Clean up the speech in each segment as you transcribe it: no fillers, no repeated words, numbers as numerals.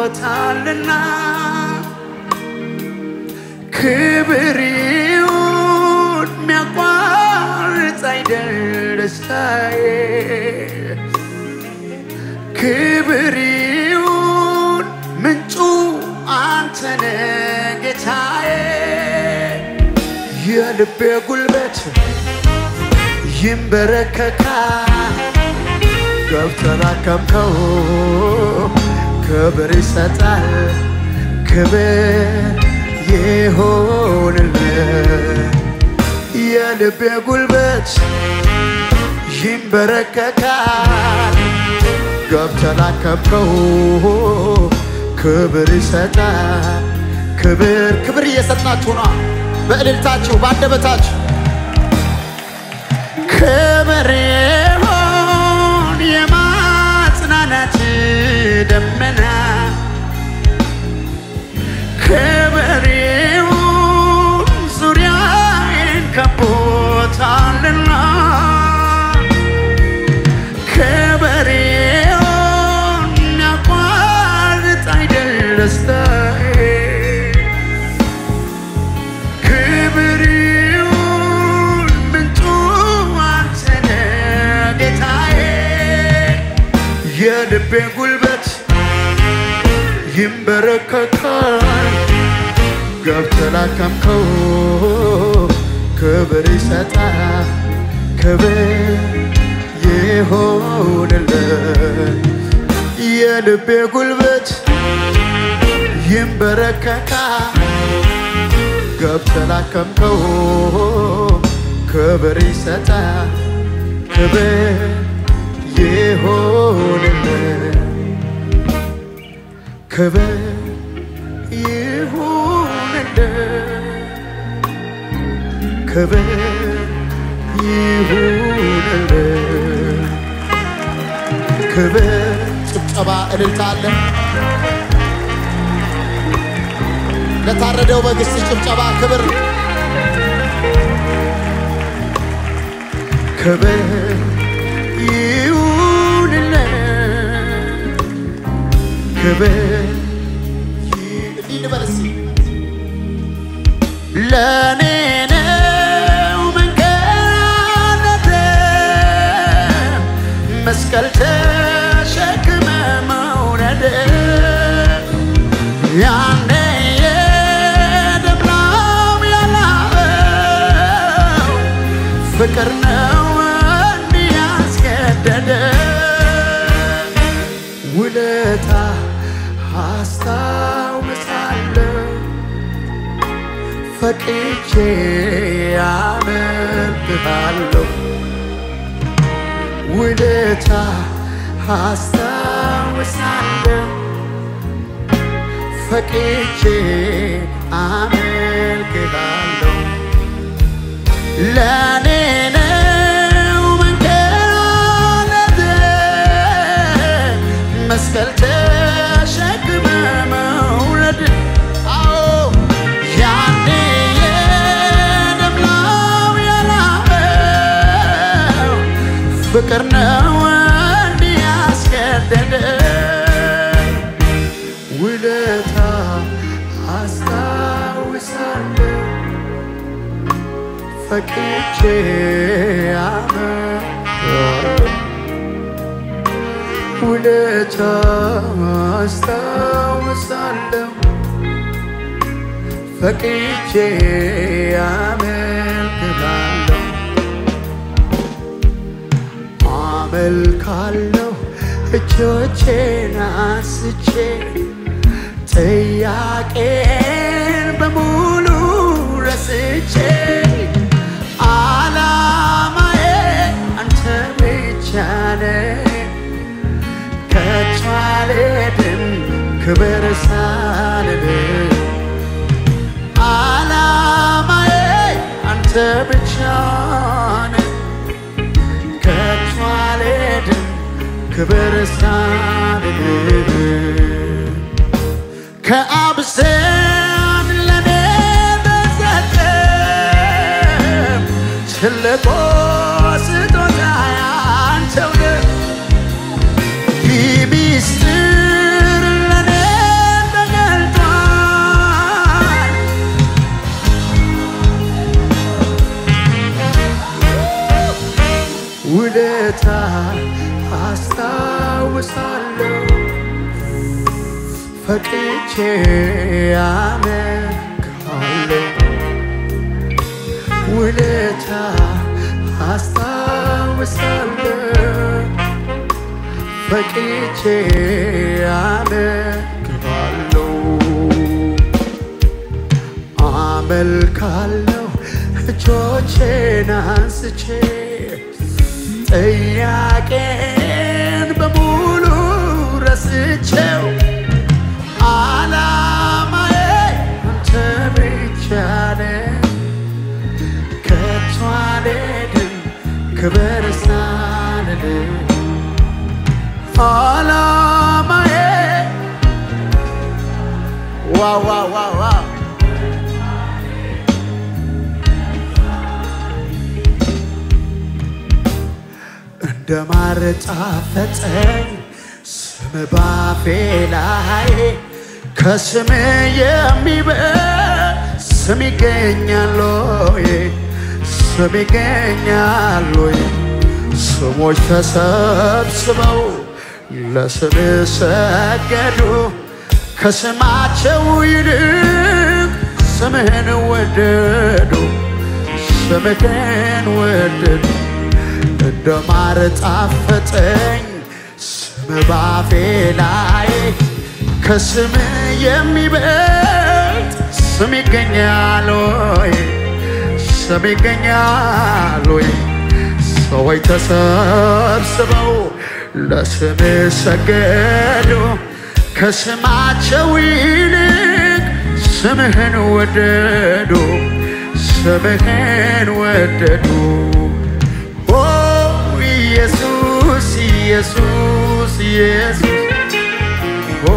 ከቦታልና ክብሪውን ሚያቋርጥ አይደል ደስታዬ ክብሪውን ምንጩ አንተነ ጌታዬ የልቤ ጉልበት ይንበረከካል ገብተላከምከው ክብር ይሰጣል ክብር ይሆንልህ የልቤ ጉልበት ይንበረከካል ገብተላከምከው ክብር ይሰጣል ክብር እየሰጣችሁ ነው በእልልታችሁ ባንደበታችሁ ክብር ይሆን የማጽናናት ደመና ክብር ይሁን ዙሪያዬን ከቦታልና ክብር ይሁን ያቋርጥ አይደል ደስታዬ ክብር ይሁን ምንጩ አንተ ነህ ጌታዬ የልቤ ጉልበት ይንበረከካል ገብተላከምከው ክብር ይሰጣል ክብር ይሆንልህ የልቤ ጉልበት ይንበረከካል ገብተላከምከው ክብር ይሰጣል ክብር ይሆንልህ ክብር ይሁንልህ ክብር ይሁንልህ ክብር ጭብጨባ እልልታ አለ ለታረደው በግስ ጭብጨባ ክብር ክብር ይሁንልህ ክብር ይንበርሲ ለኔ ነው መንገድ መስቀል ተሸክመ መውረድ ያኔ የደብላው ያላው ፍቅር ነው እንዲያስገደደ ውለታ አስታውሳለሁ ፈቅጄ አመልክሃለሁ ውለታ አስታውሳለሁ ፈቅጄ አመልክሃለሁ ለኔ ነው መንገድ መስቀል ተሸክመ መውረድ ያኔ የደምላው ያላበው ፍቅር ነው እንዲያስገደደ ውለታ አስታውሳለሁ ፈቅጄ አመልክሃለሁ ውለታ አስታውሳለሁ ፈቅጄ አመልክሃለሁ አመልካለሁ እጆቼን አንስቼ ጥያቄን በሙሉ ረስቼ ዓላማዬ አንተ ብቻ ነህ ከቶ አልሄድም ክብር ሳልልህ ዓላማዬ አንተ ብቻ ነህ ከቶ አልሄድም ክብር ሳልልህ ከአብ ዘንድ ለኔ ተሰጠ ትልቁ ስጦታ አንተው ነህ ይህ ምስጢር ለኔ ፈቅቼ አመልክሃለሁ ውለታ አስታውሳለሁ ፈቅቼ አመልክሃለሁ አመልካለሁ እጆቼን አንስቼ ጥያቄን በሙሉ ረስቼው ዓላማዬ አንተ ብቻ ነህ ከቶ አልሄድም ክብር ሳልልህ ዓላማዬ ዋው እንደማር ጣፈጠኝ ስም ባፌ ላይ ከስም የሚበልጥ ስም ይገኛል ወይ ስም ይገኛል ወይ ስሞች ተሰብስበው ለስም ሰገዱ ከስማቸው ይልቅ ስምህን ወደዱ ስምህን ወደዱ እንደማር ጣፈጠኝ ስም ባፌ ላይ ከስም የሚበልጥ ስም ይገኛል ወይ ስም ይገኛል ወይ ሰዎች ተሰብስበው ለስም ሰገዱ ከስማቸው ይልቅ ስምህን ወደዱ ስምህን ወደዱ ኢየሱስ ኢየሱስ ኢየሱስ ኦ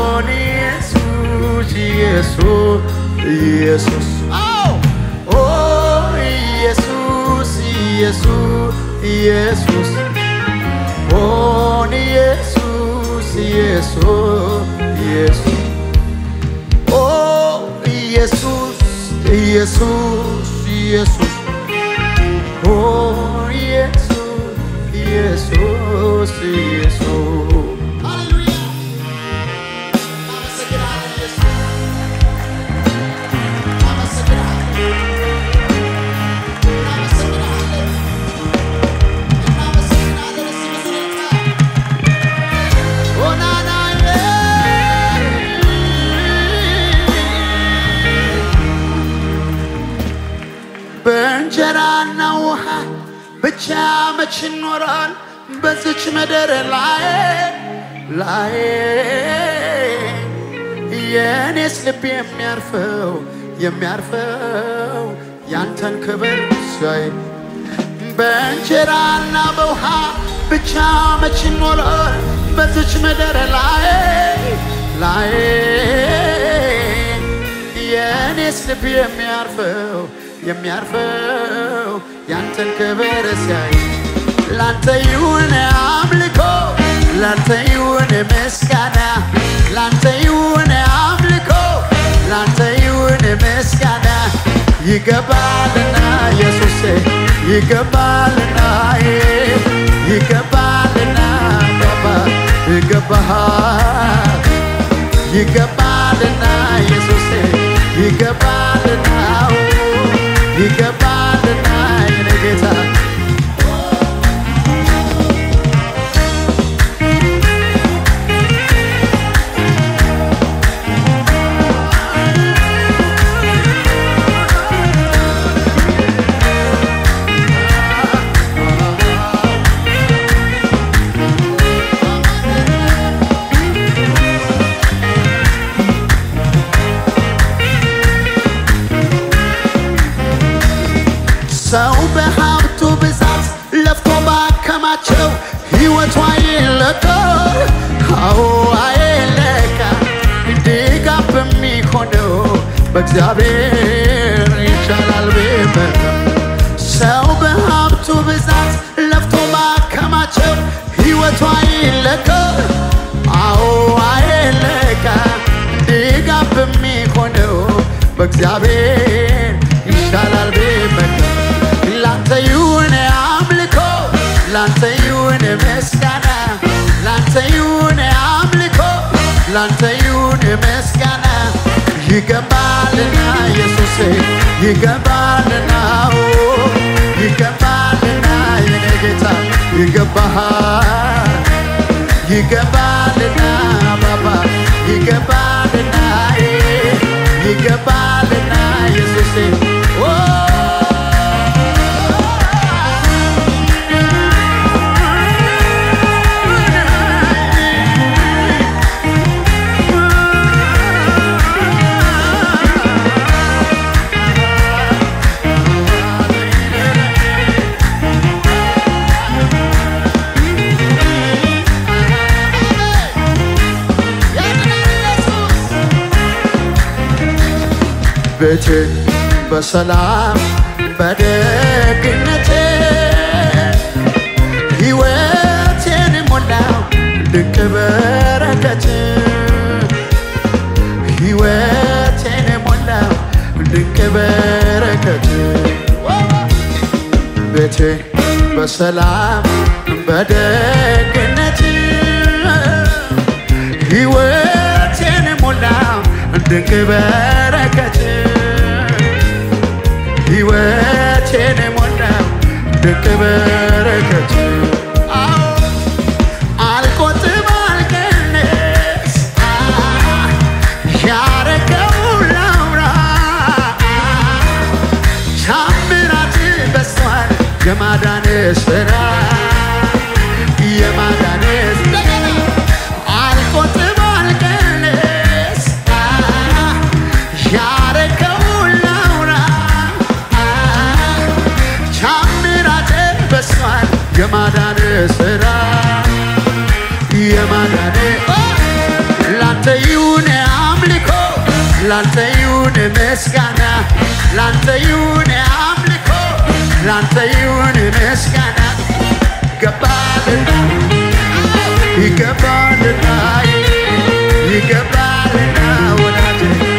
ኢየሱስ ኢየሱስ ኢየሱስ ኦ ኢየሱስ ኢየሱስ ኢየሱስ ኦ ኢየሱስ ኢየሱስ ኢየሱስ ኦ ኢየሱስ ኢየሱስ ኢየሱስ ኦ ኢየሱስ ኢየሱስ ሃሌሉያ አመሰግናለሁ ኢየሱስ አመሰግናለሁ በእንጀራና ውሃ ብቻ መች ይኖራል በዚች ምድር ላይ የኔስ ልብ የሚያርፈው ያንተን ክብር ሳይ በእንጀራና በውሃ ብቻ መች ይኖራል በዚች ምድር ላይ የኔስ ልብ የሚያርፈው ያንተን ክብር ሳይ ላንተ ይሁን አምልኮ ላንተ ይሁን ምስጋና ላንተ ይሁን አምልኮ ላንተ ይሁን ምስጋና ይገባልና ኢየሱስ ይገባልና ይገባልና ባባ ይገባልና ኢየሱስ ይገባልና ይገባልና የኔ ጌታ ሰው በሀብቱ ብዛት ለፍቶ ባከማቸው ሕይወቱ አይለካ አይለካ ድጋፍ በሚሆነው በእግዚአብሔር ይሻላል ቢመካ ሰው በሀብቱ ብዛት ለፍቶ ባከማቸው ሕይወቱ አይለካ አይለካ ድጋፍ በሚሆነው በእግዚአብሔር ይሻላል ቢመካ ላንተ ይሁን አምልኮ ላንተ ይሁን ምስጋና ላንተ ይሁን አምልኮ ላንተ ይሁን ምስጋና ይገባልና ኢየሱስ ይገባልና ይገባልና የኔ ጌታ ይገባሃል ይገባልና ባባ ይገባልና ይገባልና ኢየሱስ ቤቴ በሰላም በደግነቴ ሕይወቴን ሞላው ድንቅ በረከት ሕይወቴን ሞላው ድንቅ በረከት ቤቴ በሰላም በደግነቴ ሕይወቴን ሞላው ድንቅ በረከት ሕይወቴን ሞላው ድንቅ በረከት አልቆጥብ አልቀንስ ያረከውን ላውራ ታምራት በዝቷል የማዳንህ ሥራ የማዳንህ አልቆጥብ አልቀንስ ያረከውን ላውራ ታምራትህ በዝቷል የማዳንህ ሥራ የማዳንህ ላንተ ይሁን አምልኮ ላንተ ይሁን ምስጋና ላንተ ይሁን አምልኮ ላንተ ይሁን ምስጋና ይገባልና ይገባልና ይገባልና ወዳጄ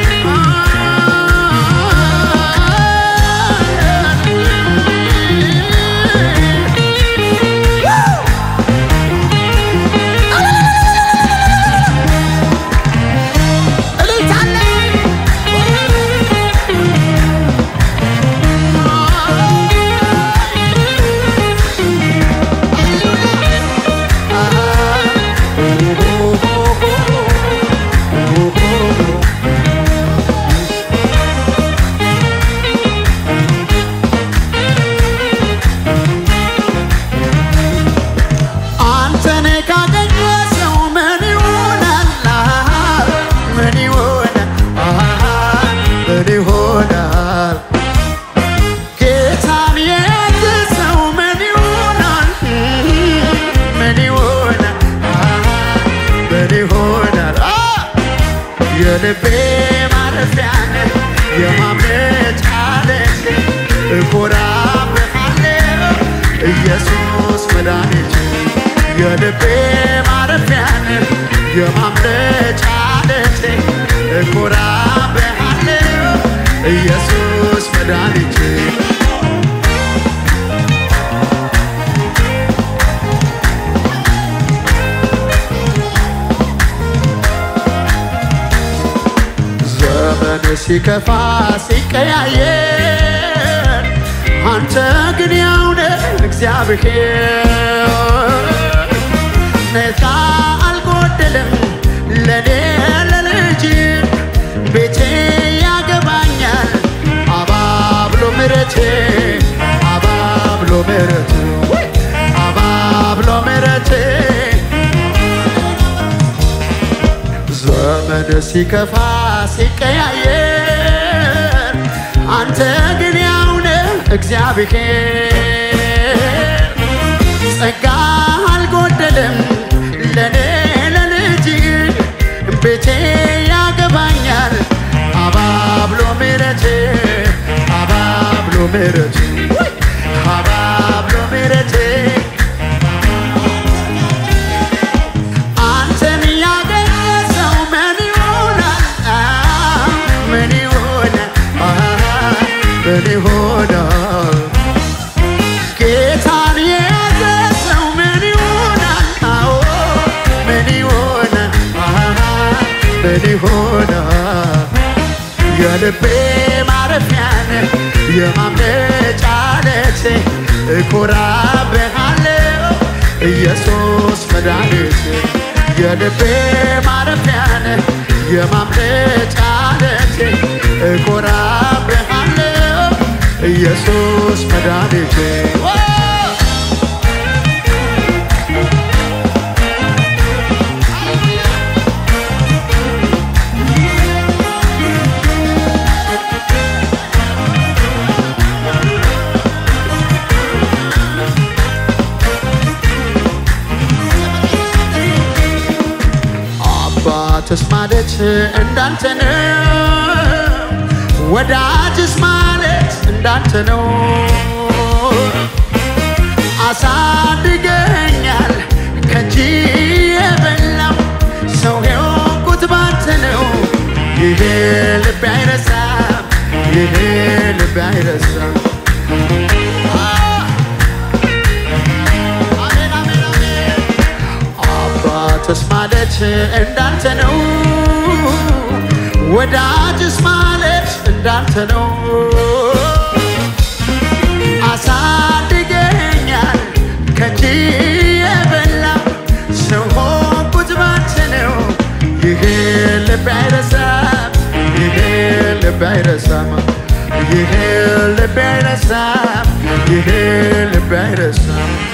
የልቤ ማረፊያ የማምለጫ ዓለት እኮራብሃለሁ ኢየሱስ መድኃኒቴ የልቤ ማረፊያ የማምለጫ ዓለት እኮራብሃለሁ ኢየሱስ መድኃኒቴ ሲከፋ ሲቀያየር አንተ ግን ያው ነህ እግዚአብሔር ነፃ አልጎደለም ለኔ ለልጅ ቤቴ ያገባኛል አባብሎ ምሕረት አባብሎ ምሕረት አባብሎ ምሕረት ዘመን ሲከፋ ሲቀያየር አንተ ግን ያው ነህ እግዚአብሔር ጸጋ አልጎደለም ለኔ ለልጅ ቤቴ ያገባኛል አባብሎ ምሕረት አባብሎ ምሕረት አባብሎ ምሕረት ምን ይሆናል ጌታን የያዘ ሰው ምን ይሆናል አዎ ምን ይሆናል ምን ምን ይሆናል የልቤ ማረፊያን የማምለጫ ዓለቴ እኮራብሃለሁ ኢየሱስ መድኃኒቴ የልቤ ማረፊያን የማምለጫ ዓለቴ እኮራብሃለሁ ኢየሱስ መድኃኒቴ አባትስ ማለት እንዳንተ ነው ወዳጅስ ማለት እንዳንተ ነው አሳድገኛል ከእጅ የበላው ሰው የሆንኩት ባንተ ነው ይሄ ልቤ አይረሳም ይሄ ልቤ አይረሳም አባትስ ማለት እንዳንተ ነው ወዳጅስ ማለት እንዳንተ ነው አሳድገኛል ከእጅ የበላው ሰው ሆንኩት ባንተ ነው ይሄ ልቤ አይረሳም ይሄ ልቤ አይረሳም ይሄ ልቤ አይረሳም ይሄ ልቤ አይረሳም